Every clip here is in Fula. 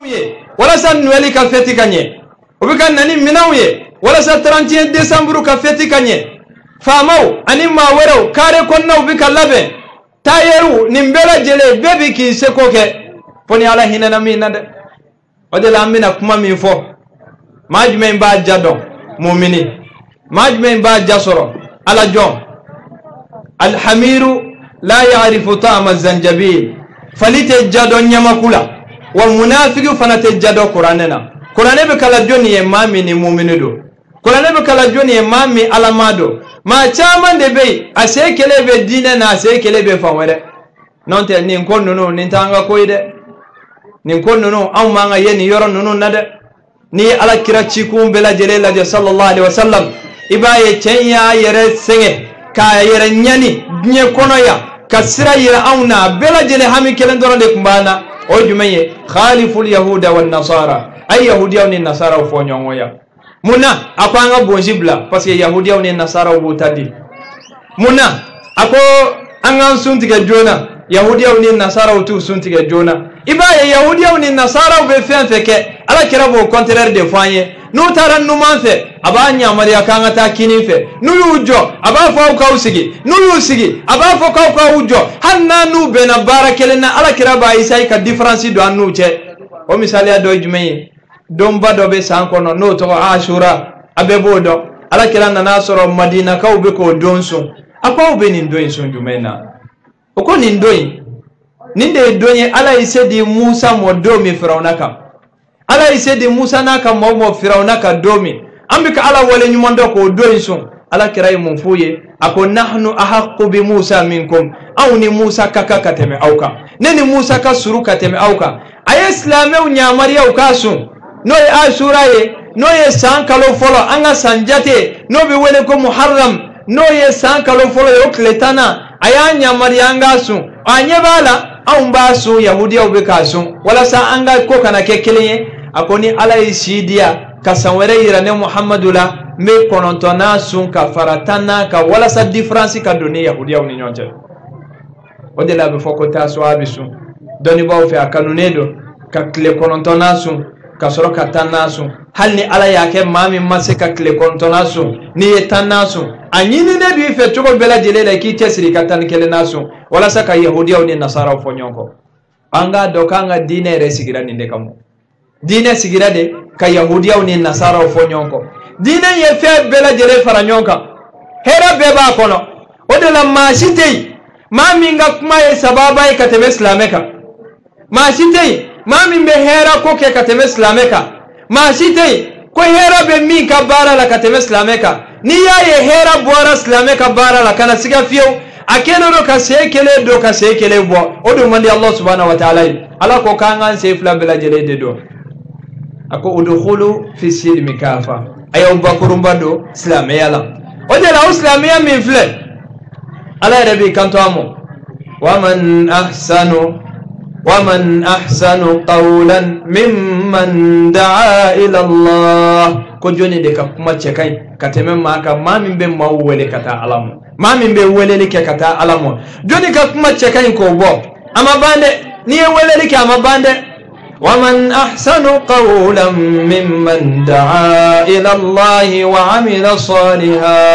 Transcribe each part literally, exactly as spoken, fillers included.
wala sa Noël ka fête kanye obika nani minawye wala sa trente et un décembre ka fête kanye famau ani mawero kare konna ubika labe tayeru nimbela jele bebi ki sekoke poni ala hinana mina de odela amina kuma min fo majme ba jado mu'mini majme ba jasoro ala jom alhamiru la ya'rifu ta'ama zanjabil falite jado nyamakula wal munafiqu fanate jado qur'anena qur'ane be kala joni e mami ni mu'mini do qur'ane be kala joni e mami alamado ma chama de be ase kele be dine na ase kele be fawere non te ni kon no ni tanga koyde ni kon no am ma nga yeni yoro no nade ni ala kira cikum bela jelela de sallallahu alaihi wasallam ibaye chenya yere senge ka yere nyani nye kono ya kasira yere auna bela jele hami kelen dorande kumbana o jumaye khaliful yahuda wan nasara ay yahudiya ni nasara o fonyongo ya muna akwanga bonjibla parce que yahudiya ni nasara o butadi muna ako angan suntiga jona yahudiya ni nasara o tu suntiga jona ibaye yahudiya ni nasara o be fenfeke ala kirabo contraire de fanye no taran no manfe abanya mariya kanga ta kinife no yujo aba fa ka usigi no yusigi aba fa ka ka ujo hanna nu bena barakelena ala kiraba isai ka difference do anu che o misali ado jumeye domba do be sankono no to ashura abebodo ala kirana nasoro madina ka ube ko donso akwa ube ni ndoyin so jumena oko ni ndoyin ninde donye ala isedi Musa modomi firaunaka ala isedi Musa naka momo firaunaka domi ambika ala wale nyumando ko doinso ala kirai mumfuye ako nahnu ahaqqu bi Musa minkum au ni Musa kaka kateme auka neni Musa ka suru kateme auka ay islame unyamari aukasu no ye ashura ye no ye sankalo folo anga sanjate no be wele ko muharram no ye sankalo folo yo kletana aya nyamari anga su anyebala au mbasu yahudiya ubekasu wala sa anga ko kana kekelenye akoni ala isidia kasawere irane Muhammadula me konontona sun ka faratana ka wala sa difference ka doni yahudiya uni nyonche odela be fokota so abisu doni bawo fe akanunedo ka kle konontona sun ka soro ka tanasu halni ala yake mami mase ka kle konontona sun ni etanasu anyini ne bi fe chogo bela jelela ki tesiri ka tan kele nasu wala sa ka yahudiya uni nasara fonyonko anga dokanga dine resigira ninde kamo dine sigira de ka yahudiya uni nasara fonyonko dine ye fe bela jele faranyonka hera beba kono odela mashitei mami nga kuma ye sababa ye kateme islameka mashitei mami be hera ko ke kateme islameka mashitei ko hera be mi ka bara la kateme islameka ni ya ye hera bora islameka bara la kana siga fiyo akeno do ka sekele do ka sekele bo odo mandi Allah subhanahu wa ta'ala ala ko kanga se fla bela jele de do ako udkhulu fi silmi kafa ayo bakurumba do islamiyya la odela islamiyya min fle ala rabbi kanto amo waman ahsanu waman ahsanu qawlan mimman da'a ila Allah ko joni de ka kuma cekai kateme maka mamin be mawwele kata alamu mamin be welele ke kata alamu joni ka kuma cekai ko bo ama bande ni welele ke ama bande ومن أحسن قولا ممن دعا إلى الله وعمل صالحا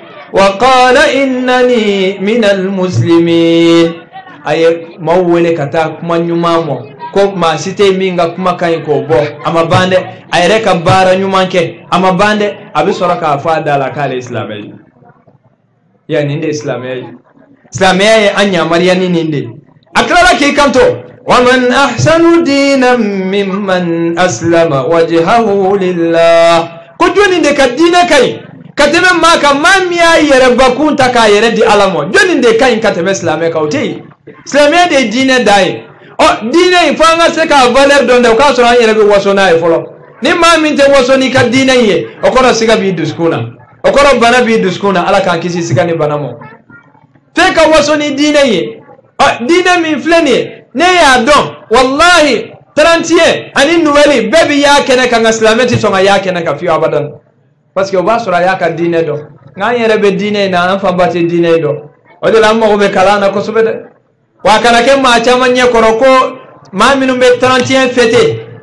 وقال إنني من المسلمين أي مولك تاك من يمامو ko ma site minga kuma kan ko bo ama bande ay reka bara nyumanke ama bande abi soraka fada la kale islamai ya ninde islamai islamai anya mariyani ninde akrala ke kanto ومن أحسن دينا ممن أسلم وجهه لله كجوني دك الدين كاي كتب ما كمان يا يربكون تكا يردي علامو جوني دك كاي كتب إسلامي كوتي إسلامي دي دين داي أو دين فانا سكا فالر دون دو كاسران يربي وصونا يفلو نما من توصوني كدين يه أكورا سكا بيدسكونا أكورا بنا بيدسكونا على كان كيسي سكاني بنامو فكا وصوني دين يه أو دين من فلني ne ya don wallahi trente ani nuweli bebi ya kene kan islameti so ya kene ka fi abadan parce que ba sura ya ka dine do nga yere be dine na an fa bati dine do o de la mo be kala na ko subede wa kana ke ma chama nye koroko ma minu be trente fete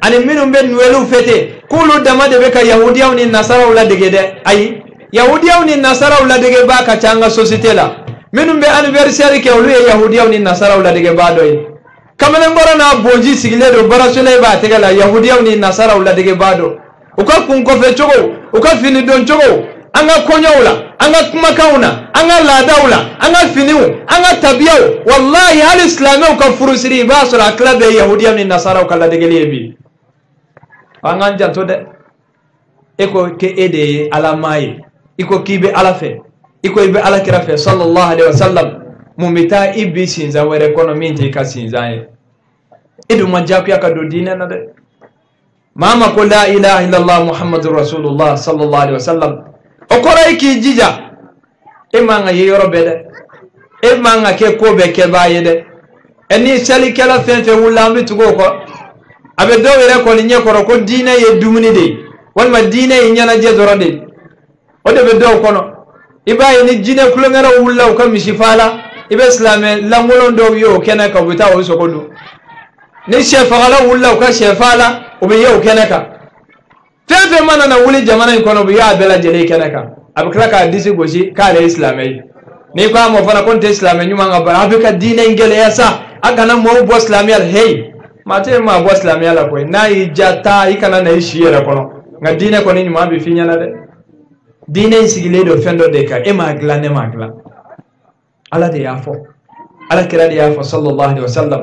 ani minum be nuwelu fete kulu dama de be ka yahudiyaw ni nasaraw la dege de ay yahudiyaw ni nasaraw la dege ba ka changa société la minum be anniversaire ke olu yahudiyaw ni nasaraw la dege ba doy kamane ngora na bonji sigile do barasole ba tege la yahudiyaw ni nasaraw la dege ba do uka kun ko fe chogo uka fini don chogo anga konyawla anga kuma kauna anga ladawla anga finiu anga tabiyaw wallahi hal islamu ka furusiri ba sura klabe yahudiyaw ni nasaraw kala dege lebi anga janto de eko ke ede ala mai iko kibe ala fe iko ibe ala kira fe sallallahu alaihi wasallam mumita ibi sinza were kono minti ka sinza e idu majaku ya kado dina na de mama ko la ilaha illallah muhammadur rasulullah sallallahu alaihi wasallam okora iki jija e manga yoro bede e manga ke ko be ke baye de eni sali kala fen fe wulambi tugo ko abe do were ko ni nyekoro ko dina ye dumuni de walma dina ye nyana je doro de o de be do kono ibaye ni jine kulongara wulla ko misifala ibe islame langolo do yo kena ka buta o sokodu ni shefala wulla ko shefala o be yo kena ka fefe mana na wuli jamana kono be ya bela jele kena ka abikra ka disi goshi kale islame ni ko mo fana konte islame nyuma ngaba abika dina ingele yasa agana mo bo islame al hey mate ma bo islame ala ko na ijata ikana na ishiera kono nga dina ko ni nyuma be finya na de dina sigile do fendo de ka e magla ne magla ala de yafo ala kira de yafo sallallahu alaihi wasallam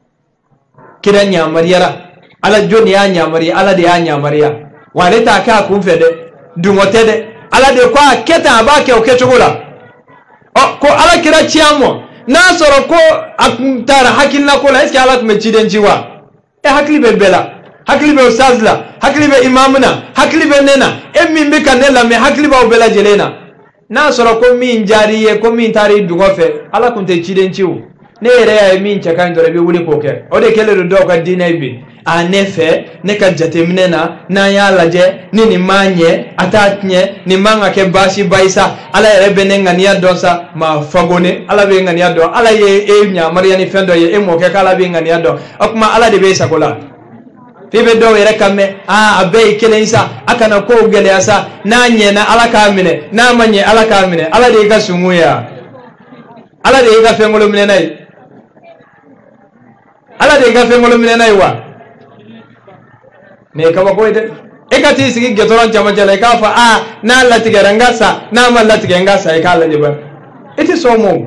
kira nya mariyara ala joni ya nya mari ala de ya nya mariya wale ta ka kun fede dungote de ala de kwa keta ba ke o kechogola o ko ala kira chiamo na soro ko akuntara hakilla ko la eski ala tume chiden jiwa e hakli be bela hakli be ustazla hakli be imamuna hakli be nena emmi be kanela me hakli ba bela jelena na soro ko min jariye ko min tari dugofe ala kunte chiden chiwu ne yere ya min chaka ndore be wuli ko ke o de kele do ka dina ibi a nefe ne ka jatemne na na ya laje ni ni manye atatnye ni manga ke bashi baisa ala yere be ne ngania donsa ma fagone ala be ngania do ala ye e nya mariani fendo ye e mo ke kala be ngania do akuma ala de be sakola febe do yere kamme a abe kele isa akana ko gele asa na nye na ala ka mine na manye ala ka mine ala de ga sumuya ala de ga fengolo mine nay ala de ga fengolo mine nay wa ne kaba ko de e ka ti sigi getoron jama jale ka fa a na lati garangasa na ma lati gangasa e ka la de ba iti so mo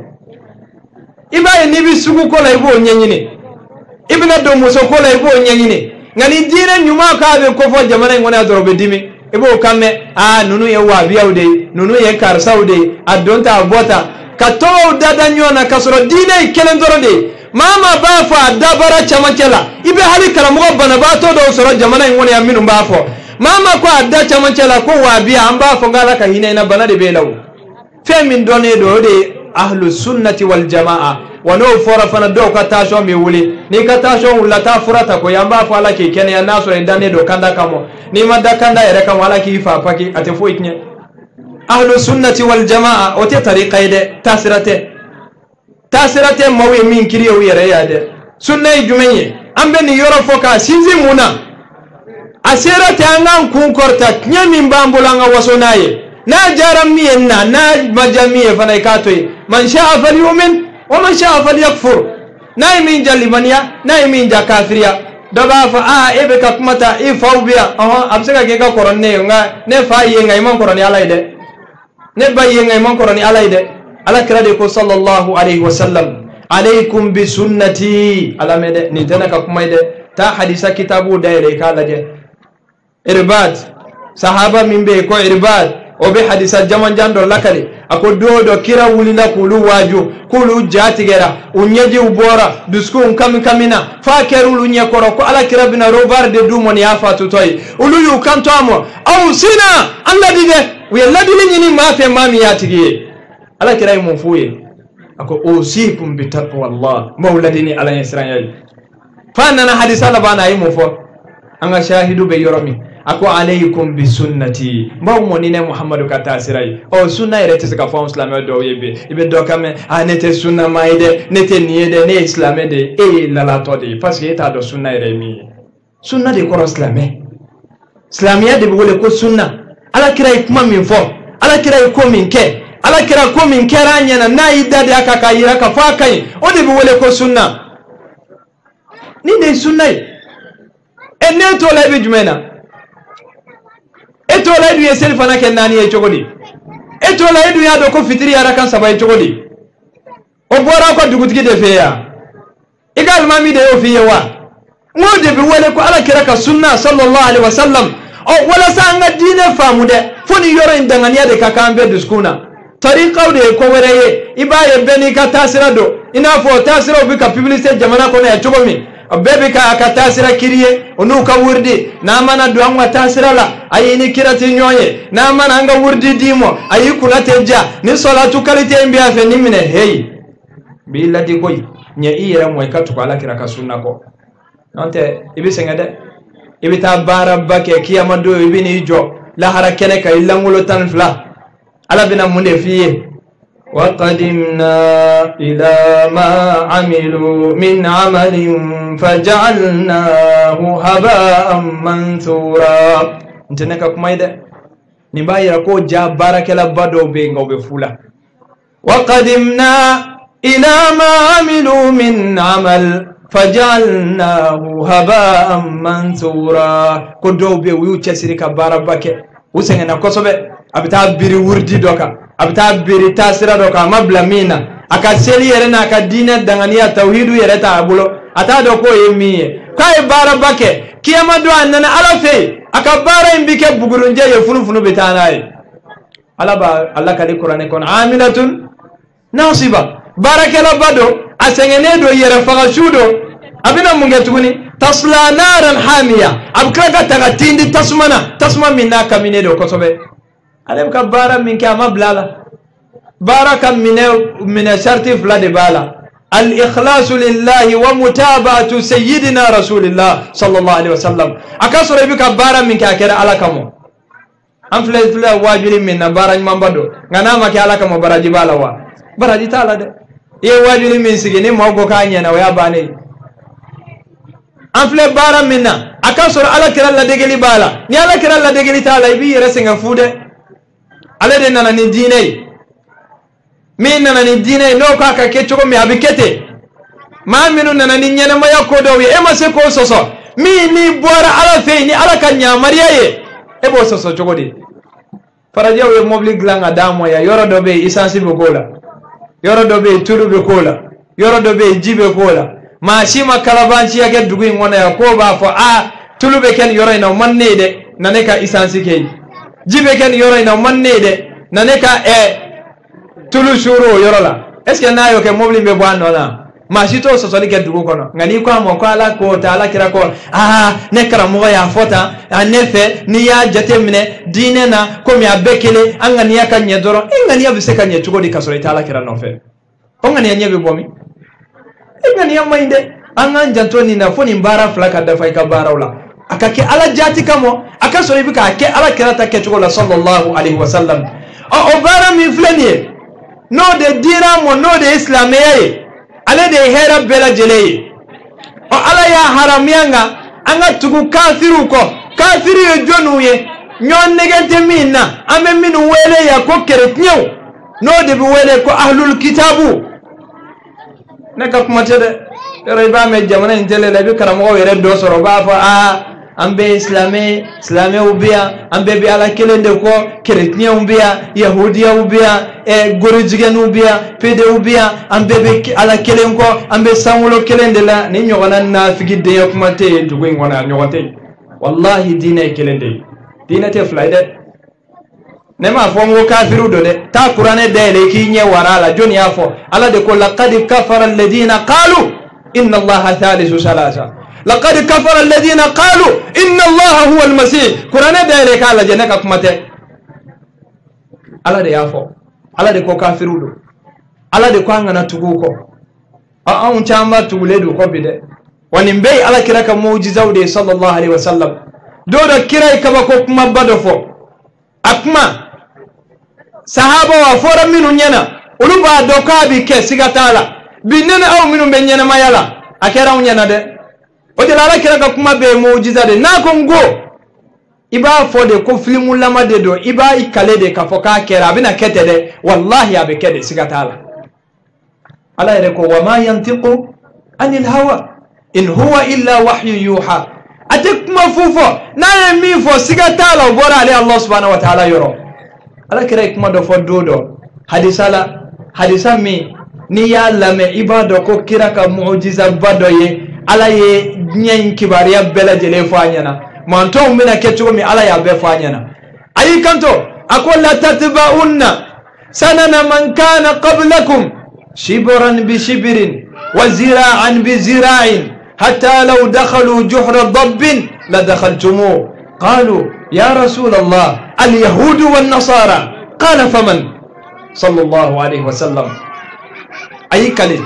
ibaye ni bi sugu ko la ibo nyenyine ibna do muso ko la ibo nyenyine ngani dina nyuma ka be ko fo jamana ngona dorobe dimi ibo kamme a nunu ye wa biawde nunu ye karsaude adonta abota ka to dada nyona kasoro dina ikelen dorode mama bafa dabara chamakela ibe hali kala mo bana ba to do soro jamana ngona ya minu bafo mama ko adda chamakela ko wa biya amba fo ngala ka hina ina bana de belaw femin done do de ahlus sunnati wal jamaa wano fora fana do ka tasho mi wuli ni ka tasho wala ta furata ko yamba fa ala ke kene ya naso e dane do kanda kamo ni madda kanda ere kam wala ki fa paki ate fo itne ahlus sunnati wal jamaa o te tariqa ide tasirate tasirate mawi min kiriyo yere yade sunna jumenye ambe ni yoro foka sinzi muna asirate angan kun korta nyami mbambulanga wasonaye na jaram miyenna na majamiye fana ikatoy man sha'a falyumin wa man sha'a falyakfur nay min jalibaniya nay min jakafiriya daba fa a ebe ka kumata e fawbiya aha absega ke ka koronne nga ne fa yenga imam koroni alaide ne ba yenga imam koroni alaide ala kirade ko sallallahu alaihi wasallam alaikum bi sunnati ala mede ni tana ka kumaide ta hadisa kitabu daire kala je irbad sahaba mimbe ko irbad obe hadisa jaman jando lakale ako dodo kira wulina kulu waju kulu jatigera unyeji ubora dusku unkami kamina fa kerulu nyekoro ko ala kira bina robar de dumoni afa tutoy ulu yu kanto amo au sina alla dige wi ladini nyini mafe mami yatigiye ala kira imufuye ako usikum bi taqwallah mauladini ala yasrayal fa nana hadisa la bana imufo anga shahidu be yoromi ako alaykum bi sunnati mbaw monine muhammadu kata sirai o sunna irete sika fo islamé do yebe ibe do kame anete sunna maide nete niede ne islamé de e la la todi parce que eta do sunna ire mi sunna de koro islamé islamiya de bole ko sunna ala kira kuma min fo ala kira ko min ke ala kira ko min kera nyana na yidda de aka kayira ka fa kai o de bole ko sunna ni de sunna e ne to la be jumena e to la du yesel fana ken nani e chogodi e to la du ya do ko fitri ara kan sabay chogodi o bora ko dugutigi de feya igal mami de yo fiyewa ngode be wole ko ala kira ka sunna sallallahu alaihi wasallam o wala sa nga dine famude foni yoro indangania de kakambe duskuna tariqa de ko wereye ibaye beni ka tasira do ina fo tasira bi ka publicité jamana ko na chogomi bebe ka aka tasira kiriye onu ka wurdi na mana do an tasira la ayini kirati nyoye na mana anga wurdi dimo ayi kulate ja ni salatu kalite mbiya fe nimine hey billati koy nya iyera moy katu ko ala kira ka sunna ko nonte ibi sengade ibi ta bara bake kiyama do ibi ni jo la harakene ka ilangulo tan fla ala bina munde fiye wa qadimna ila ma amilu min amalin faj'alnahu haba'an manthura nteneka kumaide ni bayira ko ja barakela bado be ngawbe fula wa qadimna إلى ما عملوا من عمل فجعلناه هباء منثورا كدو بي ويوچ سيركا بارباكه وسننا كوسوبه abita biri wurdi doka abita biri tasira doka mabla mina akaseli yerena akadina dangania tauhidu yereta abulo ata do ko yemiye kai barabake kiyama do annana alafe akabara imbike bugurunje yefunu funu bitanai alaba Allah kali qur'ane kon amilatun nasiba barakela bado asengene do yere faga shudo abina munge tuguni tasla naran hamiya abkraka tagatindi tasmana tasma minna kamine do kosobe alem ka bara min kama blala baraka mine min sharti flade bala al ikhlas lillahi wa mutaba'atu sayyidina rasulillah sallallahu alaihi wasallam akasore bika bara min ka kera alakamo am fle fle wajiri min bara nyambado ngana ma ke alakamo baraji bala wa baraji tala de ye wajiri min sigini mogo kanya na waya bane anfle bara minna akasor ala kira la degeli bala ni ala kira la degeli tala ibi resenga fude ala de nana ni dine min nana ni dine no ka ka kecho mi abikete ma minu nana ni nyana maya kodo ye e ma se ko soso mi ni bora ala fe ni ala kanya mariaye e bo soso chogodi faraje we mobli glanga damo ya yoro dobe isansi bukola yoro dobe turu be kola yoro dobe jibe kola ma shima kalabanci yake dugu ngona ya ko ba fo a tulu be ken yoro ina manne de naneka isansi ke jibe ken yoro ina manne de naneka e tulu shuru yoro la est ce que na yo ke mobli be bwano na ma shito so so like dugu kono ngani ko mo ko ala ko ta ala kira ko ah ne kara mo ya fota anefe ni ya jatemne dine na ko mi abekele angani ya kanye doro ngani ya bise kanye chugodi kasoro ita ala kira no fe ko ngani ya nyebe bomi ngani ya mainde angan jantoni na foni mbara flaka da fay ka barawla akake ala jati kamo akasoro bika ake ala kira ta ke chugola sallallahu alaihi wasallam o o bara mi flenie no de dira mo no de islameye ale de hera bela jeleye o ala ya haramyanga anga tugu kafiru ko kafiru ye jonu ye nyon negente minna ame minu wele ya ko keretnyo no de bi wele ko ahlul kitabu naka kuma tede reba me jamana intele la bi karamo were do soro ba fa a ambe islame islame ubia ambe bi ala kelende ko keretnyo ubia yahudiya ubia e gorijigen ubia pede ubia ambe be ala kelen ko ambe sangulo kelende la ni nyogana na figide ya kuma te dugo ngona nyogote wallahi dina kelende dina te flaide nema fo ngo kafiru do de ta qur'ane de le ki nye warala joni afo ala de ko laqad kafara alladhina qalu inna allaha thalithu salasa laqad kafara alladhina qalu inna allaha huwa almasih qur'ane de le kala jeneka kuma te ala de afo ala de ko kafiru do ala de ko ngana tugu ko a on chamba tugule do ko bide woni mbey ala kiraka mu'jiza de sallallahu alaihi wasallam do do kirai kaba ko kuma bado fo akma sahaba wa fora minu nyana uluba doka bi ke sigatala binene aw minu be nyana mayala akera nyana de o de la ala kira ka kuma be mu'jiza de na ko ngo iba fo de ko filmu lama de do iba ikale de ka fo ka kera bina kete de wallahi abe kede sigatala ala yare ko wa ma yantiqu anil hawa in huwa illa wahyu yuha atek kuma fufo na ye mi fo sigatala bora ali Allah subhanahu wa ta'ala yoro ala kira kuma do fo dodo hadisala hadisa mi ni ya lame ibado ko kira ka mu'jiza bado ye ala ye nyen kibariya bela jele fo anyana manto mina kecho mi ala ya be fo anyana ayi kanto akol la tatba'unna sanana man kana qablakum shibran bi shibrin wa zira'an bi zira'in hatta law dakhalu juhra dabbin la dakhaltumuh qalu ya rasul allah al yahud wan nasara qala faman sallallahu alayhi wa sallam ayi kale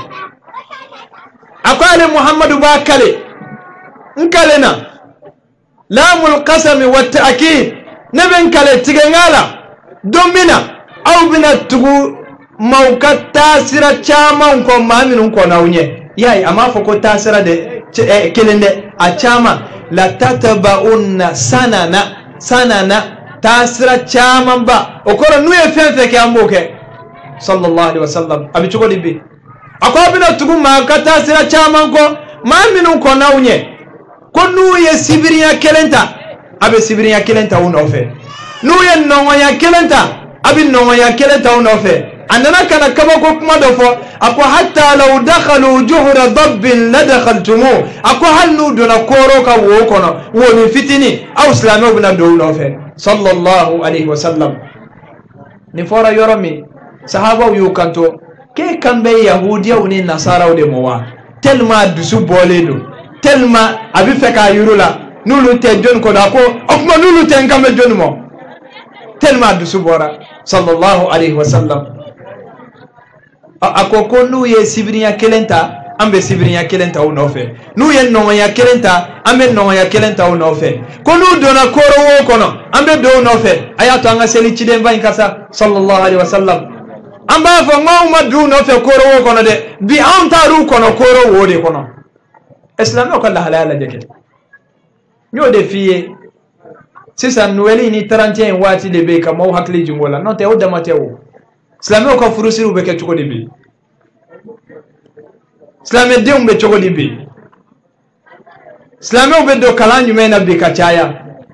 akwale muhammadu ba kale nkale na lamul qasami wa ta'kid naben kale tigengala dombina au bina tugu mauka tasira chama ko maminun ko nawnye yayi amma fa ko tasira de eh, kelende a chama la tatabaunna sanana sanana tasira chama ba okoro nuye fenfe ke amboke sallallahu alaihi wasallam abi chugo dibi akwa bina tugu mauka tasira chama ko maminun ko nawnye ko nuye sibiriya kelenta abe sibiriya kelenta unofe nuye nongoya kelenta abi nongoya kelenta unofe andana kana kaba ko kuma do fo ako hatta law dakhalu juhra dabbin la dakhaltumu ako halnu dona koro ka wo kono woni fitini aw islamu bina do no fe sallallahu alaihi wasallam ni fora yoromi sahaba yu kanto ke kambe yahudiya woni nasara de mowa telma dusu boledo telma abi feka yurula nulu te jon ko da ko okma nulu te ngambe jon mo telma dusu bora sallallahu alaihi wasallam akoko nu ye sibriya kelenta ambe sibriya kelenta u nofe nu ye no ya kelenta ambe no ya kelenta u nofe ko nu dona koro wo kono ambe do nofe ayato anga seli ciden ban kasa sallallahu alaihi wasallam amba fo ngawma du nofe koro wo kono de bi anta ru kono koro wo de kono islam ko la halala de kel nyo de fiye sisa nuweli ni trente et un wati de be ka mo hakli jungola non te o damate wo Islamé ko furusiru be ke choko dibi Islamé de umbe choko dibi Islamé ube do kalanyu mena be ka chaya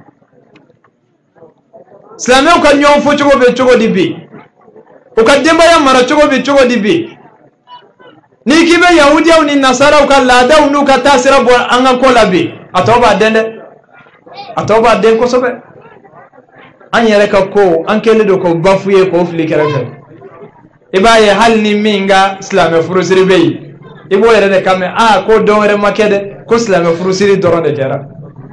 Islamé ko nyon fo choko be choko dibi o ka demba ya mara choko be choko dibi ni kibe yahudi au ni nasara o ka lada unu ka tasira bo anga ko labi atoba dende atoba den ko sobe an yere ka ko an kele do ko bafuye ko fli kerete ibaye halni minga islam furusiri bey ibo yere de kame ah ko dongere makede ko islam furusiri doronde jara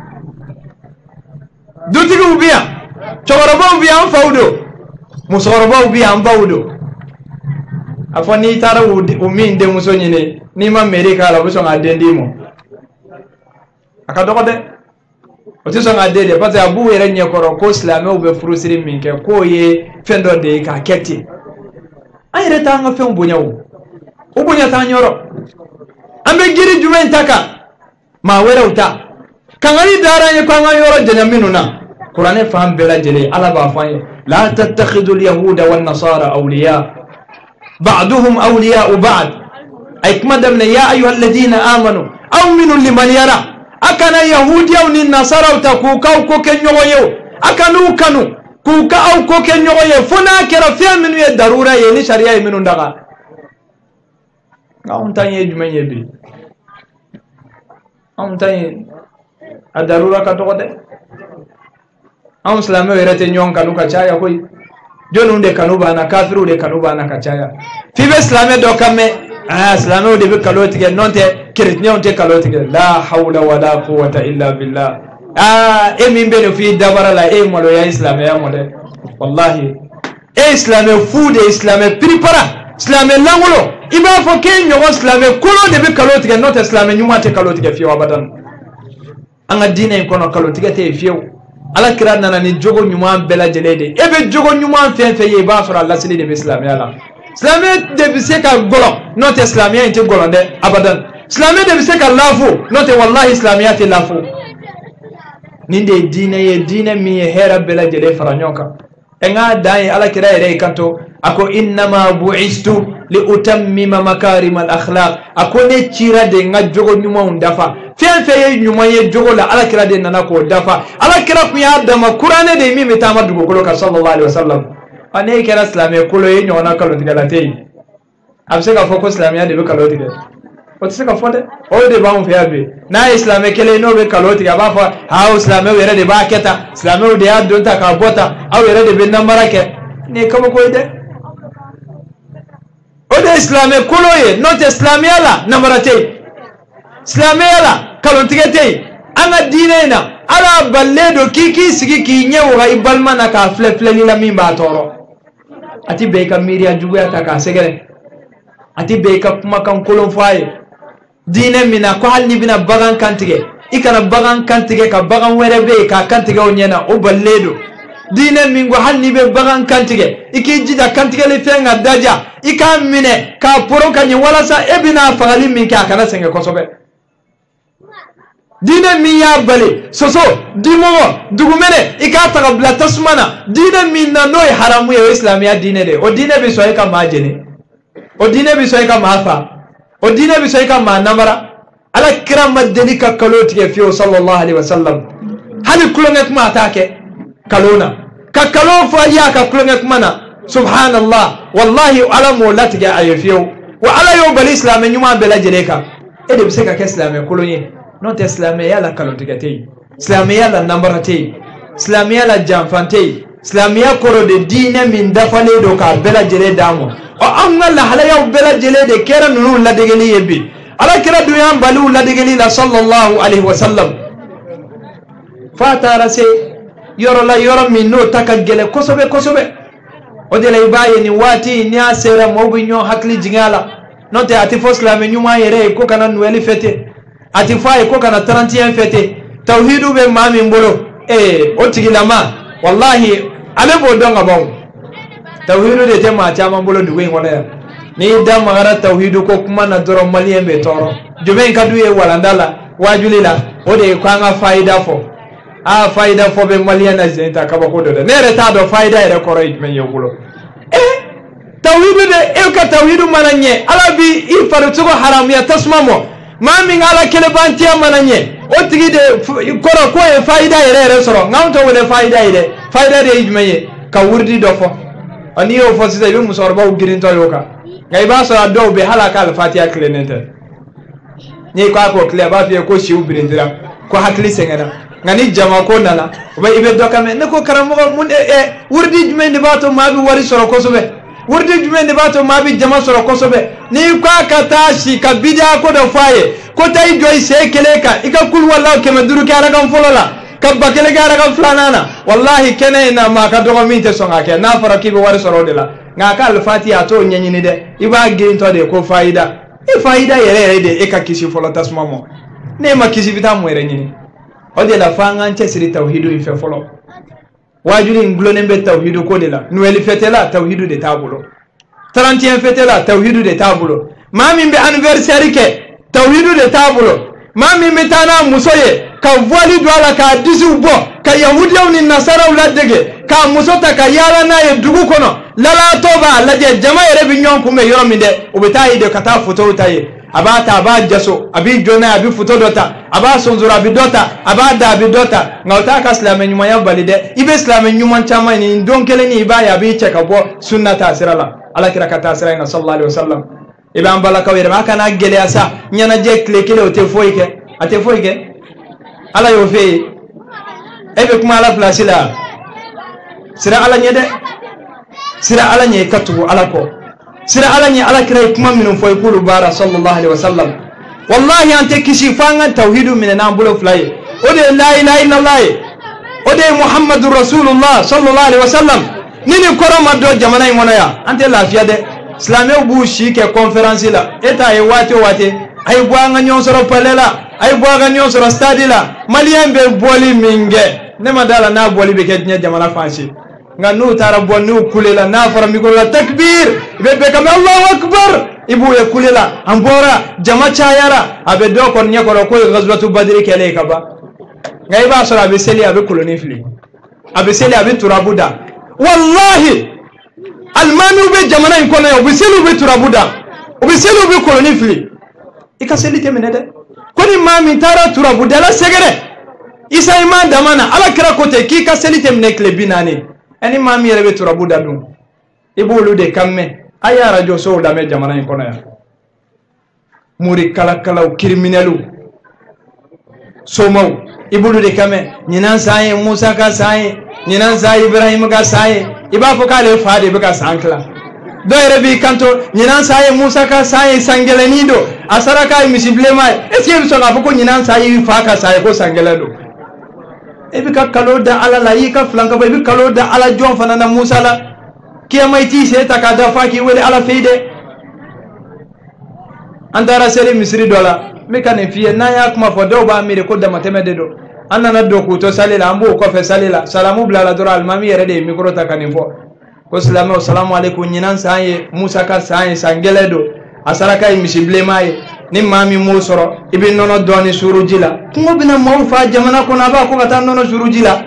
dutigi ubiya chogoroba ubiya am fawdo musoroba ubiya am bawdo afoni tara umi de musonyine ni ma merika la buso ngadendimo akadoko de otiso ngadede parce abu yere nyekoro ko islam ube furusiri minke ko ye fendo de ka keti ayre ta nga fe mbunya wo ubunya ta nyoro ambe giri jumen taka ma wera uta kangari dara ye kwa ngayoro jenya minuna qur'ane faham bela jele ala ba fanye la tattakhidul yahuda wan nasara awliya ba'duhum awliya ba'd ay kuma damne ya ayyuhalladhina amanu aminu liman yara akana yahudiya ni nasara uta ku ka ko kenyo yo akanu kanu kuka au ko ke nyogo ye fona kera fiya minu ye darura ye ni sharia ye minu ndaga ngaun tanye jumen ye bi ngaun tanye a darura ka to de an islamo ye rete nyon kanu ka chaya koy jonu de kanu bana kafiru de kanu bana ka chaya fi be islamo do kame ah islamo de be kaloti ge nonte chrétien onte kaloti ge la hawla wala quwwata illa billah ah e min be fi dabara la e molo ya islam ya mole wallahi e islam food e islam prepara islam langulo iba fo ke nyogo islam kolo de be kaloti ke not islam nyuma te kaloti ke fi wabadan anga dine ko no kaloti ke te fi ala kira nana ni jogo nyuma bela jelede e be jogo nyuma fe fe ye ba fara Allah sili de be islam ya la islam de be se ka golo not islam ya inte golo de abadan silamɛ de bɛ se ka laafo n'o tɛ wallahi silamɛya tɛ laafo nin de ye diinɛ ye diinɛ min ye hɛrɛ bɛɛ lajɛlen fara ɲɔgɔn kan ɛ n k'a dan ye alakira yɛrɛ y'i kanto a ko innama bu'istu li utammima makarim al akhlaq a ko ne cira de n ka jogo ɲumanw dafa fɛn fɛn ye ɲuman ye jogo la alakira de nana k'o dafa alakira tun y'a dama kuranɛ de ye min bɛ taama dugukolo kan sallallahu alaihi wasallam a ne kɛra silamɛ kolo ye ɲɔgɔnna nkalontigɛla tɛ yen a bɛ se k'a fɔ ko silamɛya de bɛ nkalon tigɛ o tɛ se ka fɔ dɛ o de b'anw fɛ yan bi n'a ye silamɛ kelen n'o bɛ nkalon tigɛ a b'a fɔ aw silamɛw yɛrɛ de b'a kɛ tan silamɛw de y'a don ta k'a bɔ tan aw yɛrɛ de bɛ namara kɛ nin ye kabako ye dɛ o de ye silamɛ kolo ye n'o tɛ silamɛya la namara tɛ yen silamɛya la nkalontigɛ tɛ yen an ka diinɛ in na ala balle don k'i k'i sigi k'i ɲɛ waga i balima na k'a filɛ filɛli la min b'a tɔɔrɔ a ti bɛn i ka miiriya juguya ta k'a sɛgɛrɛ a ti bɛn i ka kumakan kolon fɔ a ye diinɛ min na ko hali n'i bɛna bagan kantigɛ i kana bagan kantigɛ ka bagan wɛrɛ bɛ yen k'a kantigɛ o ɲɛna o balle don diinɛ min ko hali n'i bɛ bagan kantigɛ i k'i jija kantigɛli fɛn ka daja i k'a minɛ k'a poro ka ɲɛ walasa e bɛna fagali min kɛ a kana sɛgɛn kosɛbɛ diinɛ min y'a bali soso dimɔgɔ dugumɛnɛ i k'a ta ka bila tasuma na diinɛ min na n'o ye haramu ye o ye silamɛya diinɛ de ye o diinɛ bɛ sɔn e ka maa jeni o diinɛ bɛ sɔn e ka maa fa o diinɛ bɛ sɔn e ka maa namara ala kira ma deli ka kalo tigɛ fiyewu sallallahu alaihi wasallam hali kulonkɛ kuma a t'a kɛ kalo na ka kalo fɔ i y'a ka kulonkɛ kuma na subhanallah wallahi ala m'o latigɛ a ye fiyewu wa ala y'o bali silamɛ ɲuman bɛɛ lajɛlen kan e de bɛ se ka kɛ silamɛ kolon ye n'o tɛ silamɛya la kalontigɛ tɛ yen silamɛya la namara tɛ yen silamɛya la janfan tɛ yen silamɛya kɔrɔ de diinɛ min dafalen don k'a bɛɛ lajɛlen d'a ma ɔ anw ka lahalayaw bɛɛ lajɛlen de kɛra ninnu ladegeli ye bi ala kira dun y'an bali u ladegeli la sallallahu alaihi wasallam f'a taara se yɔrɔ la yɔrɔ min n'o ta ka gɛlɛn kosɛbɛ kosɛbɛ o de la i b'a ye nin waati n'i y'a sera maaw bɛ ɲɔgɔn hakili jigin a la n'o tɛ a tɛ fɔ silamɛ ɲuman yɛrɛ ye ko kana Noël fêter a ti fɔ a ye ko kana trente et un fêter tawhidu bɛ maa min bolo ee o tigilama wallahi ale b'o dɔn ka ban tawhidu de tɛ maa caman bolo dugu in kɔnɔ yan n'i da magara tawhidu ko kuma na dɔrɔn maliyɛn bɛ tɔɔrɔ jumɛn ka d'u ye walanda la wajuli la o de ye ko an ka fayida fɔ a fayida fɔ bɛ maliyɛn na zen ta kabako dɔ dɛ ne yɛrɛ t'a dɔn fayida yɛrɛ kɔrɔ ye jumɛn ye o bolo ee tawhidu de e ka tawhidu mana ɲɛ ala bi i farisogo haramuya tasuma mɔ maa min ala kelebantiya mana ɲɛ o tigi de kɔrɔ k'o ye fayida yɛrɛ yɛrɛ sɔrɔ nka anw tɛ wele fayida ye dɛ fayida de ye jumɛn ye ka wuridi dɔ fɔ ɔ n'i y'o fɔ sisan i bɛ musokɔrɔbaw girintɔ y'o kan nka i b'a sɔrɔ a dɔw bɛ hali a ka alifatiya tilennen tɛ n'i ko a k'o tile a b'a f'i ye ko siw birintira ko hakili sɛgɛnna nka ni jama ko nana o bɛ i bɛ dɔ kan mɛn ne ko karamɔgɔ mun de ɛ wuridi jumɛn de b'a to maa bɛ wari sɔrɔ kosɛbɛ wuridi jumɛn de b'a to maa bɛ jama sɔrɔ kosɛbɛ n'i ko a ka taa si ka bidiya ko dɔ fɔ a ye ko taa i jɔ i sen kelen kan i ka kulu walahi kɛmɛ duuru kɛ arakan fɔlɔ la ka ba kelen kɛ arakan filanan na wallahi kɛnɛ in na maa ka dɔgɔ min tɛ sɔn k'a kɛ n'a fɔra k'i bɛ wari sɔrɔ o de la nka a ka alifatiya a t'o ɲɛɲini dɛ i b'a girintɔ de ko fayida e fayida yɛrɛ yɛrɛ de e ka kisi fɔlɔ tasuma mɔ ne ma kisi bɛ taa mun yɛrɛ ɲini o de la f'an k'an cɛsiri tawhidu in fɛ fɔlɔ wajuli in gulonnen bɛ tawhidu ko de la Noël fête la tawhidu de t'a bolo trente et un fête la tawhidu de t'a bolo maa min bɛ anniversaire kɛ tawhidu de t'a bolo maa min bɛ taa n'a muso ye ka voile don a la k'a disiw bɔ ka yahudiyaw ni nasaraw ladege k'a muso ta ka yaala n'a ye dugu kɔnɔ lalatɔ b'a lajɛ jama yɛrɛ bɛ ɲɔgɔn kunbɛn yɔrɔ min dɛ o bɛ taa ye de ka taa photow ta ye a b'a ta a b'a jaso a b'i jɔ n'a ye a bɛ photo dɔ ta a b'a sonsoro a bɛ dɔ ta a b'a da a bɛ dɔ ta nka o t'a ka silamɛ ɲumanya bali dɛ i bɛ silamɛ ɲuman caman ɲini don kelen ni i b'a ye a b'i cɛ ka bɔ sunna ta sira la ala kira ka taa sira in na sallallahu alaihi wasallam i bɛ an balakaw yɛrɛ a kana gɛlɛya sa ɲɛnajɛ tile kelen o tɛ foyi kɛ a tɛ foyi kɛ ala y'o f'e ye e bɛ kuma ala pilasi la sira ala ɲɛ dɛ sira ala ɲɛ i ka tugu ala kɔ sira ala ɲɛ ala kira ye kuma minnu fɔ i k'olu baara sallallahu alaihi wasallam wallahi an tɛ kisi fo an ka tawhidu minɛ n'an bolo fila ye o de ye la ilaha illallah ye o de ye muhammadu rasulullah sallallahu alaihi wasallam ni ni kɔrɔ ma dɔ jamana in kɔnɔ yan an tɛ lafiya dɛ silamɛw b'u si kɛ conférence la e t'a ye waati o waati a ye bɔ an ka ɲɔgɔn sɔrɔ palais la a ye bɔ an ka ɲɔgɔn sɔrɔ stade la maliyɛn bɛ bɔli min kɛ ne ma d'a la n'a bɔli bɛ kɛ diɲɛ jamana fan si nka n'u taara bɔ n'u kulela n'a fɔra micro la takbir i bɛ bɛɛ ka mɛn Allahu akbar Bouye kulela ambora jama chayara abe do kon nyakoro ko ghazwatu badri kele kaba ngai ba sura be seli abe koloni fili abe seli abe turabuda wallahi almanu be jamana in kono obe seli be turabuda obe seli be koloni fili ikaseli temene de koni mami tara turabuda la segere isa iman damana ala kira kote ki kaseli temene klebinani ani mami yere be turabuda dum ibulu de kamme aya radio so da me jamana in kono ya muri kala kala criminelu somo ibulu de kame nyinan saye Musa ka saye nyinan saye Ibrahim ka saye iba fo kale faade be ka sankla do rebi kanto nyinan saye Musa ka saye sangeleni do asara ka misiblema eske so ga fo ko nyinan saye fa ka saye ko sangelado ebi ka kaloda ala la yika flanka be bi kaloda ala jon fanana Musa la kiyamaiti se takada faki wele ala feide antara seli misri dola mekane fiye na ya kuma fo do ba mire ko da mateme de do annana do ko to salila ambo ko fe salila salamu blala dora almami yere de mikro takani fo ko salamu assalamu alaikum nyinan saye Musa ka saye sangele do asara kay misible may ni mami mo soro ibin nono doni surujila ko bina mo fa jamana ko na ba ko ta nono surujila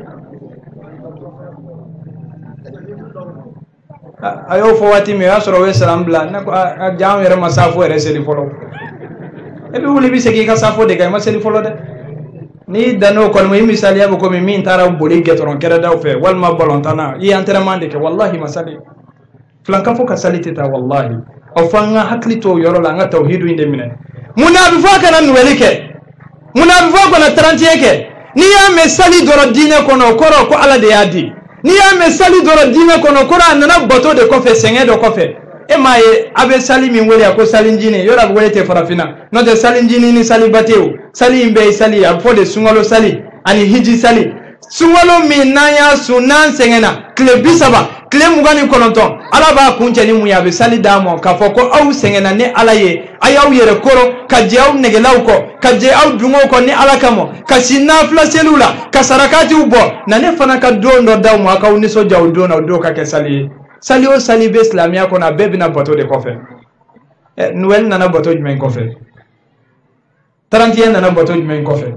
ayo fo wati mi asoro we salam bla na ko jaam yere masafo yere seli folo e be wuli bi segi ka safo de kay ma seli folo de ni dano ko mo misali yabo ko mi min tara boli getoron kera daw fe wal ma bolontana yi entraînement de ke wallahi masali flanka fo ka salite ta wallahi o fanga hakli to yoro la nga tawhidu inde minen munabi fo kana nwelike munabi fo ko na trente ke ni ya me sali doro dine ko no koro ko ala de yadi ni ya me sali doro dine kono kora nana bato de kofe senge do kofe e maye abe sali min wele ko sali njine yora wele te farafina no de sali njini ni sali bateu sali imbe sali afo de sungalo sali ani hiji sali sungalo min naya sunan sengena kle bisaba kle mugani kononton ala ba kunje ni mu ya be sali damo ka foko au sengena ne ala ye ayaw yere koro ka jeaw negelaw ko ka jeaw dungo ko ni ala kamo ka sinafla selula ka sarakati ubo na ne fana ka do ndo daw mo ka uni so jaw do na do ka ke sali sali o sali be islamia ko na bebi na bato de kofe e noel na na bato jmen kofe trente et un na na bato jmen kofe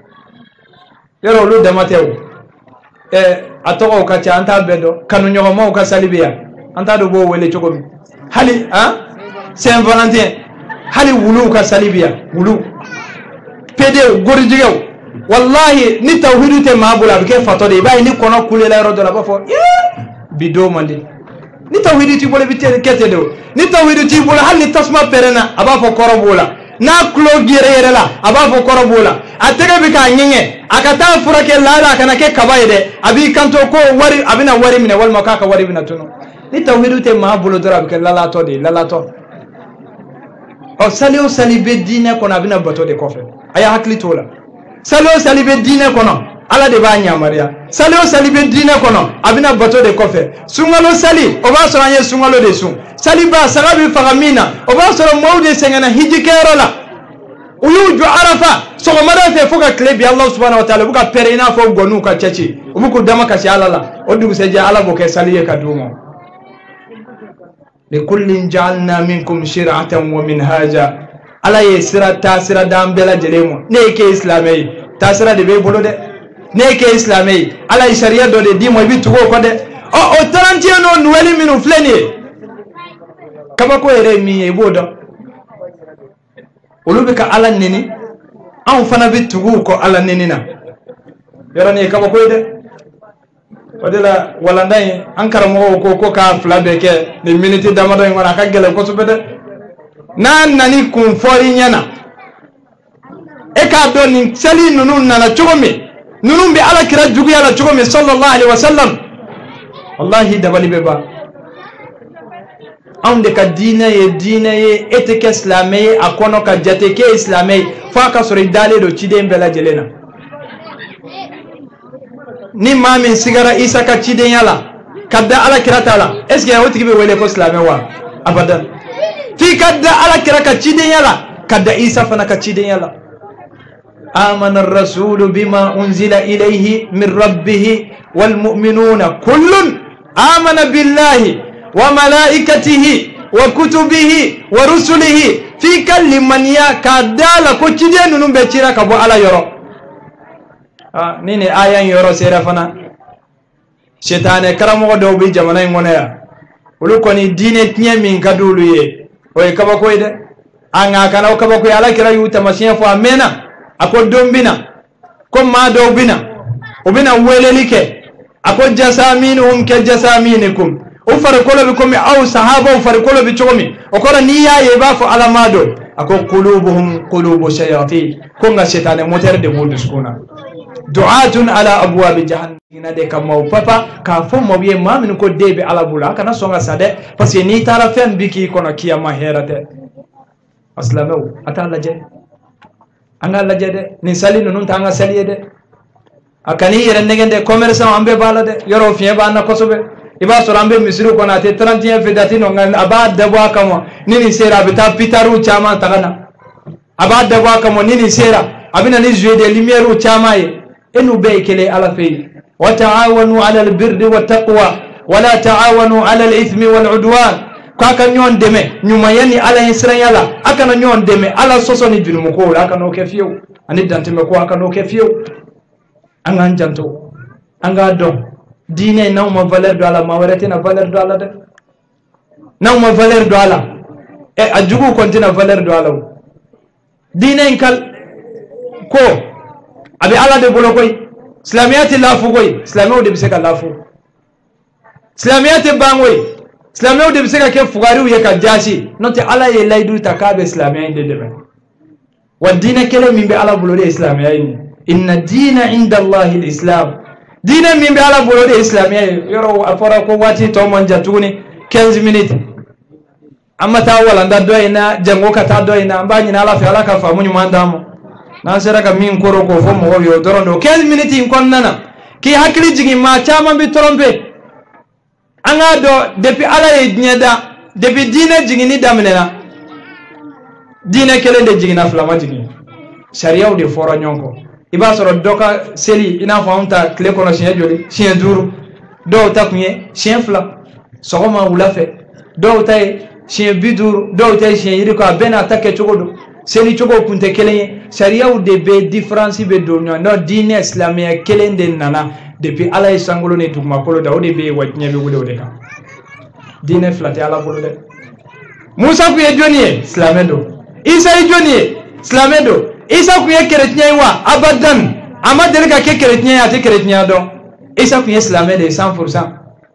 yoro lu damatew e atoko ka cha anta bedo kanu nyogo mo ka sali biya anta do bo wele chogo hali ha Saint Valentin hali wulu ka sali biya wulu pede gorjigew wallahi ni tawhidu te mabula be ke fatode bay ni kono kule la rodo la ba fo bido mandi ni tawhidu ti bole bitere kete do ni tawhidu ti bole hali tasma perena aba fo korobola na klo gire la aba fo korobola atege bi ka nyenge akata furake lala kana ke kabaide abi kanto ko wari abina wari mine wal makaka wari bina tuno ni tawhidu te mabulo dora bi ke lala to de lala to o sali o sali be dine kono abina bato de kofe aya hakli tola sali o sali be dine kono ala de ba nyamaria sali o sali be dine kono abina bato de kofe sungalo sali o ba so anye sungalo de sun sali ba sarabi fagamina o ba so mawde sengena hijikero la uyuju arafa so mara fe foka klebi Allah subhanahu wa ta'ala buka perina fo gonu ka chachi ubuku dama ka shala la odu seje ala boke saliye ka dumo li kullin ja'alna minkum shir'atan wa minhaja ala yesira tasira dambela jelemo ne ke islamai tasira de be bolo de ne ke islamai ala sharia do de dimo bi tugo ko de o o trente no nuweli minu fleni kaba ko ere mi e bodo ulubika ala nini an fana bi tugu ko ala nini na yorani kaba ko de wadela walandai an karamo ko ko ka flabe ke ni minute damado ngona ka gele ko subede nan nani kun fori nyana e ka do ni sali nunu nana chogomi nunu bi ala kira jugu yala chogomi sallallahu alaihi wasallam wallahi dabali beba ande ka dina ye dina ye eteke islamé akono ka jateke islamé fa ka sori dale do cide mbela jelena ni mami sigara isa ka cide yala kadda ala kirata la est ce que woti be wele ko islamé wa abadan fi kadda ala kiraka cide yala kadda isa fana ka cide yala amana ar-rasul bima unzila ilayhi min rabbih wal mu'minuna kullun amana billahi وملائكته وكتبه ورسله في كلمانيا كدالا كوتشيدي نونو بيتشيرا كبو على يورو آه نيني آيان يورو سيرا فنا شيطان كرامو دو بي جمانا يمونيا ولو كوني ديني تنيا من كدولو يه وي كبا كوي ده anga kana o kaba كوي على كرا يوتا ماشين فو امينا اكو دومبينا كوم ما دوبينا وبنا ويلليكي اكو جسامينهم كجسامينكم وفرقوا بكم او صحابه وفرقوا بكم وقال نيا يبافو على مادو اكو قلوبهم قلوب شياطين كونغا شيطان موتر دي مودسكونا دعاة على ابواب جهنم de kama papa ka fo mo biye ma min ko debe ala bula kana songa sade parce que ni tara fen biki kono kiyama herate aslamo ata laje anga laje de ni salino nun tanga saliye de akani yere ngende commerçant ambe balade yoro fiye ba na kosobe iba sorambe misiru kona te trente et un fedati no ngan aba dabwa kamo nini sera bita pitaru chama tagana aba dabwa kamo nini sera abina ni jouer de lumière u chama ye enu be kele ala fe wa ta'awanu 'ala al-birri wat-taqwa wa la ta'awanu 'ala al-ithmi wal-'udwan kaka nyon deme nyuma yani ala hisran yala akana nyon deme ala soso ni dinu ko akana o kefiyo ani danteme ko akana o kefiyo anga janto anga don dine naw ma valeur do ala ma warete na valeur do ala de naw ma valeur do ala e ajugu kontina valeur do ala dine kal ko abi ala de bolo koy islamiyati lafu koy islamiyo de biseka lafu islamiyati bangoy islamiyo de biseka ke fugari ye ka jashi noti ala ye laydu takabe islamiya de de wa dine kele min be ala bolo de islamiya ni inna dina inda allahi alislam dina min be ala bolo de islamiya yoro afora ko wati to mon jatuni quinze minutes amma ta wala nda doyna jango ka ta doyna mbani na ala fi ala ka famu nyuma ndamo na sera ka min koro ko fo mo yo dorondo quinze minutes in konnana ki hakli jigi ma chama bi trompe anga do depuis ala ye nyeda depuis dina jigi ni damnena dina kele de jigi na flama jigi sharia de fora nyonko iba soro doka seli ina faunta kle kono chien joli chien duru do ta kunye chien fla sogoma wulafe do tay chien bidur do tay chien yiri ko bena atake chogodo seli chogo kunte kelenye sharia de be difference be do no dine islamia kelende nana depuis ala isangolo ne dugma kolo da ode be wajnya be wude ode ka dine flate ala bolo de musa ku ye joni islamedo isa ye joni islamedo isa ku ye chrétien wa abadan amadere ka ke chrétien ate chrétien do isa ku ye islamede cent pour cent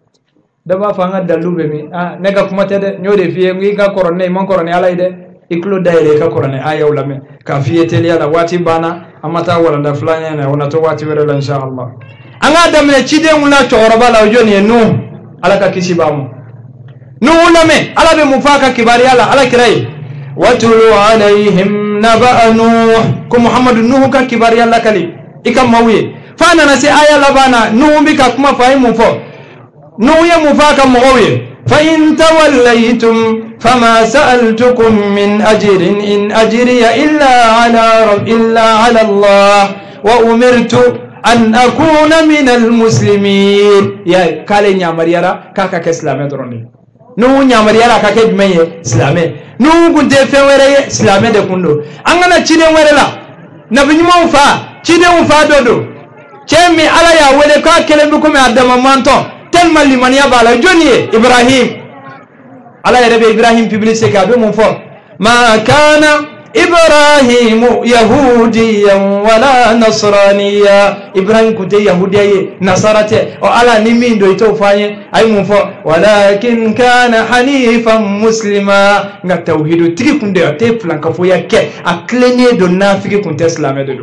daba fanga dalube mi ah nega kuma tede nyode fiye ngi ka korone mon korone ala ide iklo daire ka korone aya ulame ka fiye tele ala wati bana amata wala da flanya na wana to wati wala insha Allah anga damne chide mula choroba la joni nu ala ka kisibamu nu ulame ala be mufaka kibari ala ala kirai watulu alaihim naba nuh ko muhammad nuh ka kibari ala kali ikam mawiye fana na si aya labana nuh bika kuma fahimu fo nuh ya mufaka mawiye fa in tawallaytum fama sa'altukum min ajrin in ajriya illa ala rabb illa ala allah wa umirtu an akuna min almuslimin ya kale nyamariyara kaka ke islamé droni nu nyamariyara kaka jmeye islamé nu gunde fewere islamé de kundo angana chide werela nabi nyuma ufa chide ufa dodo chemi ala ya wele ka kele bi me adama manto tellement limaniya bala joni ibrahim ala ya rebe ibrahim publice ka be mon fort ma kana إبراهيم يهوديا ولا نصرانيا إبراهيم كنت يهوديا نصرته وعلى نمين دو يتوفاي أي منفو ولكن كان حنيفا مسلما نتوحيد تري كنت يتفلن كفويا كي أكلني دو نافك كنت إسلامي دو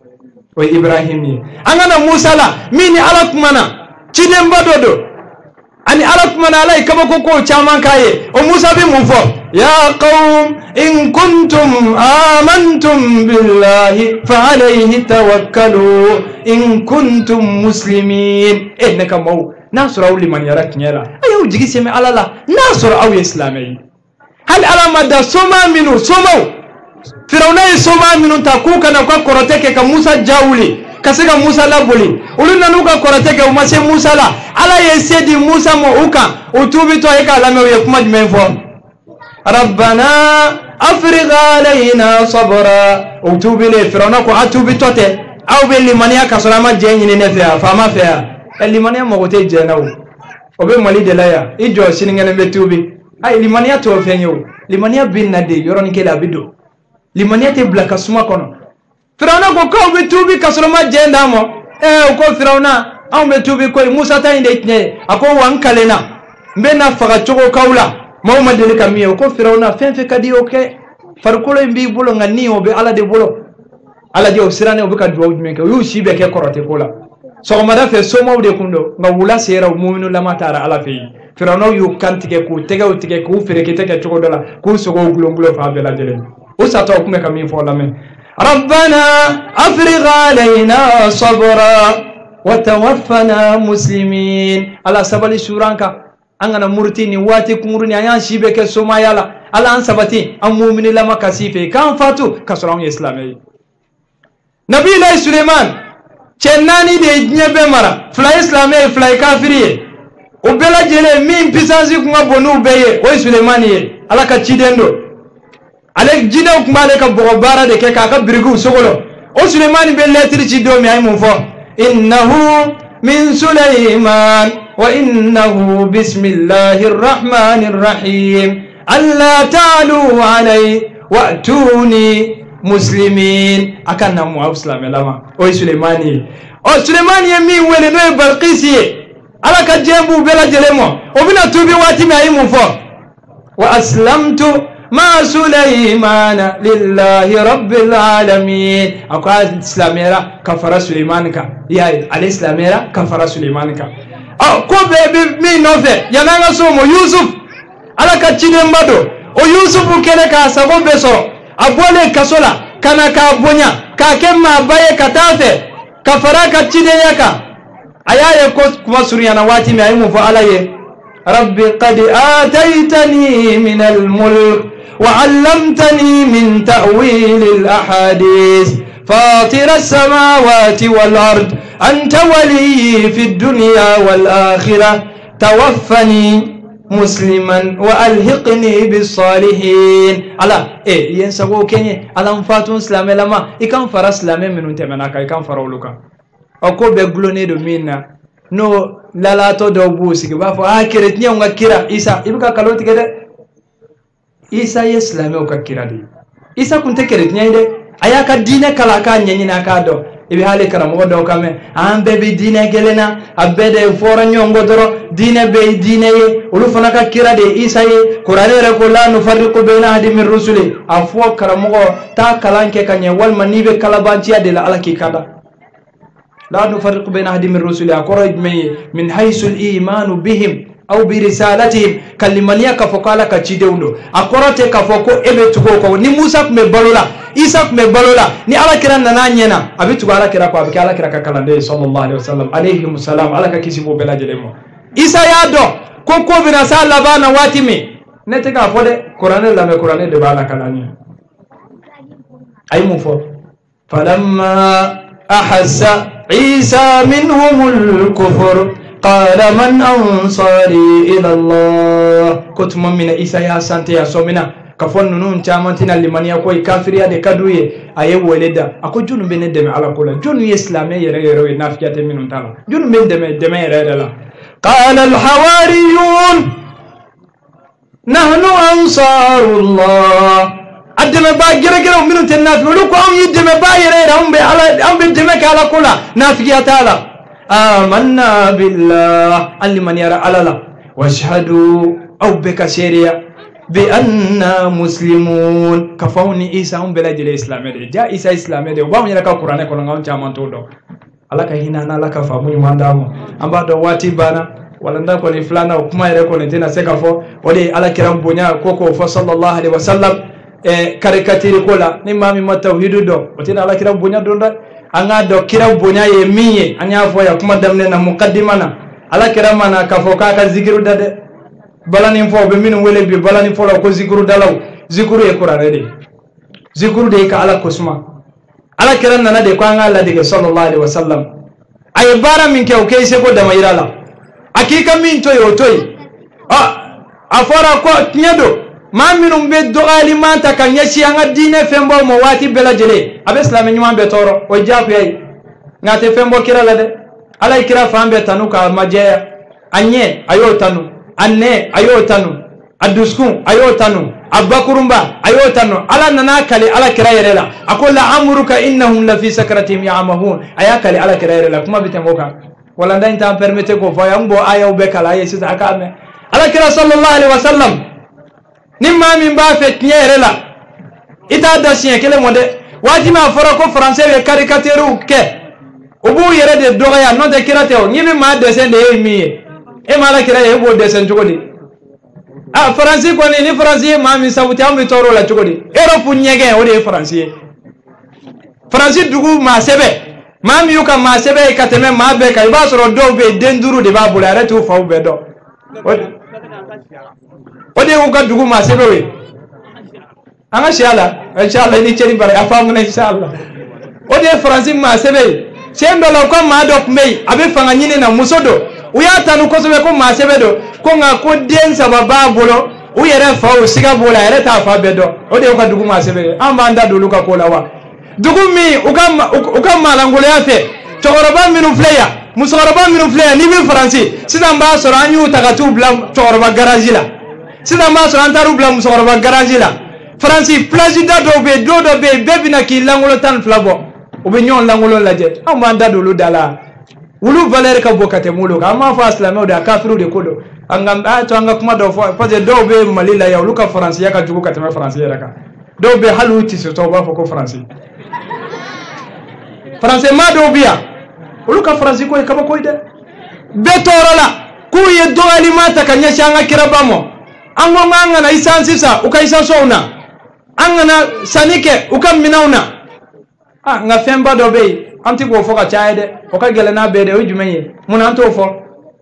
وإبراهيم أنا موسى لا مين على كمانا تشيدم بدو ani alak manala ikabako ko chaman kaye o musa bi munfo ya qaum in kuntum amantum billahi fa alayhi tawakkalu in kuntum muslimin innaka maw nasra liman yarak nyala ayu jigi semi alala nasra aw islamai hal alama da soma minu soma firawna soma minu takuka na kwa koroteke ka musa jawuli kasika musa la boli uluna nuka korateke umase musa la ala yesedi musa mo uka utubi to eka la me kuma jmenfo ربنا أفرغ علينا صبرا وتوبي لي فرعون كو أتوبي توتي أو باللي منيا كسلامة جيني نفيا فما فيا اللي منيا موتي جناو وبي مالي دلايا إجوا سينغن بتوبي أي اللي منيا توفينيو اللي منيا بين ندي يورون كلا بدو اللي منيا تبلا كسمة كونو فرعون كو كو بتوبي كسلامة جندامو إيه وكو فرعون أو بتوبي كوي موسى تاين ديتني أكو وانكالنا بينا فغتشوكو كولا Mohamad dele kamiye ko firawna fen fe kadi oke farkolo mbi bulo ngani obe ala de bulo ala de osirane obe ka duwa menke yu shibe ke korote kola so mada fe so mawde kundo ngawula sera mu'minu lama tara ala fe firawna yu kantike ku tege o tege ku fere ke tege choko dola ku so go glongulo fa bela dele o sato kume kamiye fo la men rabbana afrigh alaina sabra wa tawaffana muslimin ala sabali suranka angana murtini wati kumuruni ayan shibe ke soma yala ala an sabati an mu'mini lama kasife kan fatu kasran islamai nabi ilay suleiman chenani de nyebe mara fly islamai fly kafiri o bela jele min pisansi kuma bonu beye o suleiman ye ala ka chidendo ale jida kuma ale ka bogobara de ke ka ka birigu sogolo o suleiman be letri chido mi ay mun fo innahu min suleiman وإنه بسم الله الرحمن الرحيم ألا تعلوا علي وأتوني مسلمين أكن نمو أسلام لما أو سليماني أو سليماني مين ولنوي بلقيسي على كجنبو بلا جلمو وبنا توبي واتي ما يمفو وأسلمت مع سليمان لله رب العالمين أقول إسلاميرا كفر سليمانك يا على إسلاميرا كفر سليمانك ko bebe mi nofe yananga somo Yusuf ala ka chidembado o Yusuf kene ka sabo beso abole kasola kana ka bonya ka kemma baye katafe kafara ka chideyaka ayaye ko kuma suriyana wati mi ayimu fa alaye rabbi qad ataitani min al-mulk wa 'allamtani min ta'wil al-ahadith فاطر السماوات والأرض أنت ولي في الدنيا والآخرة توفني مسلما وألحقني بالصالحين على إيه ينسبوا كني على انفاتون سلام لما إكان فرا سلام من تمناك إكان فرا ولوكا أكو بغلوني دومينا نو لا لا تو دوبوسي بافو آه كرتني أونغا كيرا إيسا إبكا كالوتي كده إيسا يسلامي أوكا كيرا دي إيسا كنت كرتني ده ayaka dine kala ka nyanyina ka do ibi hale karamo do kame ambe bi dine gelena abede fora nyongo doro dine be dine ye ulu fana ka kira de isa ye qur'ane re ko la nufarriqu baina ahadi min rusuli afwa karamo ta kalanke kanye wal manibe kala bantiya de la alaki kada la nufarriqu baina ahadi min rusuli akoro min haythu al iman bihim au bi risalatihim kalimania kafokala ka chideundo akorote kafoko ebe tugo ko ni Musa kume balola Isa kume balola ni ala kira nana nyena abitu ala kira kwa abika ala kira ka kalande sallallahu alaihi wasallam alayhi wasallam ala ka kisibo bela jelemo Isa yado koko bina sala bana watimi nete ka fode Qur'ane la me Qur'ane de bala kalani ay mu fo falamma ahassa Isa minhumul kufur قال من أنصاري إلى الله كنت من إيسا يا سانتي يا سومنا كفون نون تامنتنا لمن يكوي كافر يا دكادوي أيه ولدا أكو جون بين الدم على كولا جون يسلمي يرى يرى نافية منهم تلا جون بين دم دم يرى لا قال الحواريون نحن أنصار الله الدم باجر جرا منهم تناف ملوك أم يدم باجر هم على أم بدم على كولا نافية تلا آمنا بالله اللي من يرى على لا واشهدوا أو بك شريعة بأننا مسلمون كفوني إيسا هم بلاد الإسلام جاء إيسا إسلام ده وبام يرى كقرآن كلنا عم جامن تودو الله كهينا أنا الله كفامي ماندامو أم بعد واتي بانا ولا نقول فلانا وكما يرى كون تنا سكافو ولي الله كرام بنيا كوكو فصلى الله عليه وسلم كاريكاتير كولا نمامي ما توحيد دو وتنا الله كرام بنيا دوندا anga do kira bonya ye miye anya fo ya kuma damne na muqaddimana ala kira mana ka fo ka ka zikiru dade balani fo be min wele bi balani fo ko zikiru dalaw zikiru e qur'ane de zikiru de ka ala kusma ala kira nana de ko anga Allah de sallallahu alaihi wasallam ay bara min ke o ke se ko da mayirala akika min to yo toy ah afara ko nyedo ma minum be dogali manta kan yashi anga dine fembo mo wati bela jele abe islami nyuma be toro o jafu yai ngate fembo kira la de ala kira fambe tanu ka majeya anye ayo tanu anne ayo tanu aduskun ayo tanu abakurumba ayo tanu ala nana kali ala kira yerela akola amruka innahum la fi sakratihim ya'mahun ayakali ala kira yerela kuma bitemoka wala nda inta permete ko fa yambo aya be kala yesu akame ala kira sallallahu alaihi wasallam nimma min ba fet yerela ita da sien kele mode wajima fara ko français be caricature ke ubu yere de doya no de kira teo nyibi ma dessin de mi e mala kira e bo dessin jogodi ah français ko ni français ma mi sabuti am toro la jogodi europe nyege o de français français dugu ma sebe ma mi yuka ma sebe kateme ma be kai ba soro do be denduru de ba bulare tu fa be do o de uka dugu ma sebe we anga shala inshallah ni cheri bare afamu na inshallah o de français ma sebe sendo la ko ma do mei abe fanga nyine na musodo uya tanu ko sobe ko ma sebe do ko nga ko den sababa bolo u yere fa o siga bola yere ta fa bedo o de ko dugu ma sebe amba anda do luka ko lawa dugu mi ukam ukam malangole afe togoroba minu fleya musoroba minu fleya ni bi français sida mba soro anyu tagatu blam togoroba garage la sida mba soro antaru blam musoroba garage la français plagida do be do do be bebina ki langolo tan flabo ube nyon langolo laje amba anda do lu dala wulu valer ka bokate mulo ka ma fa islamé da kafiru de kodo angam a to anga kuma do fo parce do be malila ya luka français ya ka jugo katema français ya ka do be halu ti so to ba fo ko français français ma do biya luka français ko ka ba ko ide be torola ku ye do alimata kanya shanga kirabamo ango nganga na isansi sa ukaisa sona angana sanike ukaminauna ah nga femba do be anti go foka chaide o ka gele na bede o jumenye mun anto fo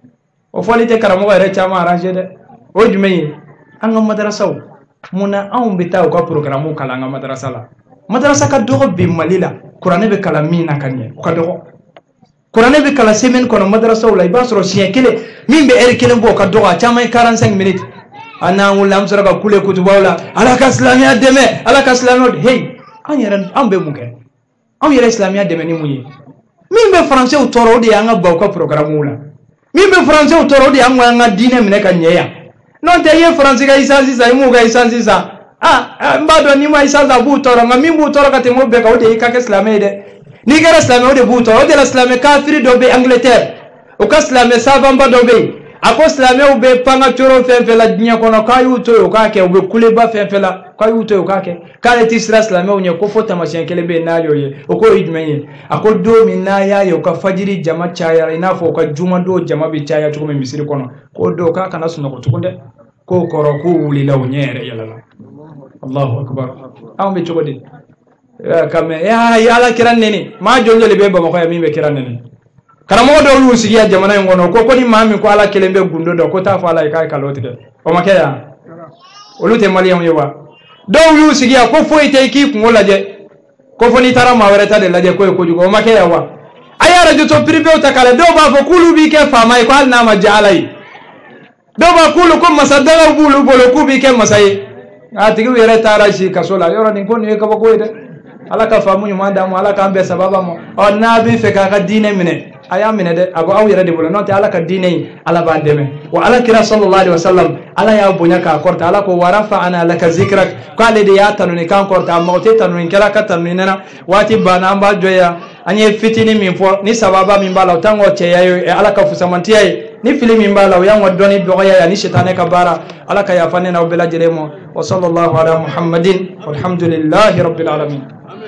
o fo lite karamo ere chama arrange de o jumenye anga madrasa muna an bita o ka programme kala anga madrasa la madrasa ka dogo be malila qur'ane be kala mina kanye o ka dogo qur'ane be kala semaine kono madrasa la ibasro sien kele min be er kele bo ka dogo chama quarante-cinq minutes ana ulam sura ka kule kutubawla ala ka islamia deme ala ka islamia hey an yaran an be muke aw yere islamia de meni muyi min be français o toro de anga ba ko programme la min be français o toro de anga anga dine mine kan nyeya non te ye français ga isa isa mu ga isa isa ah mbado ni ma isa za bu toro nga min bu toro ka te mo be ka o de ka ke islamia de ni ga islamia o de bu toro de islamia kafiri do be Angleterre o ka islamia sava mbado be ako islamia o be panga choro fenfe la dinya kono kayu to o ka ke o be kuleba fenfe la kayu to o ka ke kale ti isra islamia o nye ko fota mashen kele be nalio ye o ko idmenye ako do minna ya yo ka fajiri jama chaya ina fo ka juma do jama bi chaya to ko misiri kono ko do ka kana sunno ko tukunde ko koro ko wuli law nyere yalla Allahu akbar am be chogodi kame ya ya ala kiran neni ma jonjole be ba ko ya mi be kiran neni karamo do lu sigiya jamana ngono ko ko ni mami ko ala kelembe gundo do ko ta fa ala kai kaloti de o makaya o lute maliyan yewa do lu sigiya ko fo ite ki ko laje ko fo ni tara ma wereta de laje ko ko jugo o makaya wa ayara jo to privé o takale do ba fo kulu bi ke fa mai ko al na ma jalai do ba kulu ko masadara bulu bolo ku bi ke masai atigi wereta rashi kasola yoro ni ko ni ko ko ide ala ka famu nyuma damu ala ka ambe sababa mo o nabi fe ka ka dine mine aya mine de ago aw yere de bolo non te ala ka dine ala ba deme wa ala kira sallallahu alaihi wasallam ala ya bunya ka korta ala ko warafa ana laka zikrak ko ale de ya tanu ni kan korta mawte tanu ni kala ka tanu ni na wati bana amba joya anye fitini min fo ni sababa min bala tango che yayo e ala ka fusamanti ay ni fili min bala ya ngodoni doya ya ni shetane ka bara ala ka ya fanena o bela jeremo wa sallallahu ala muhammadin walhamdulillahi rabbil alamin